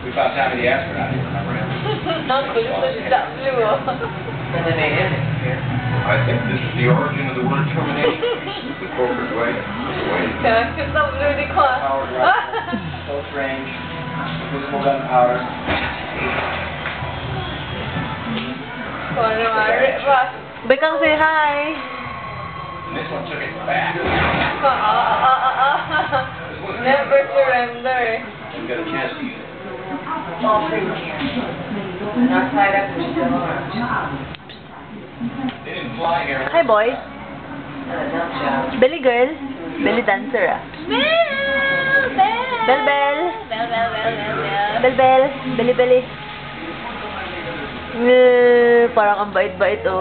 We found Tommy the astronaut, you remember him? Uncle, it's that blue. And then they did it here. I think this is the origin of the word termination. The corporate way. Kaya cute na blue ni ko. Power rifle, close range, visible gunpowder. Kung ano mari ba? Bekang say hi. And this one took it back. Never surrender. We got a chance to use it. All three were here. And our side up was still armed. They didn't fly here. Hi, boys. And a dump job. Belly girl. Belly dancer, ah. Bell, bell. Bell, bell. Belly, belly. Parang ang bait-bait, oh.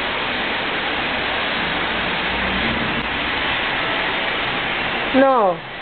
No.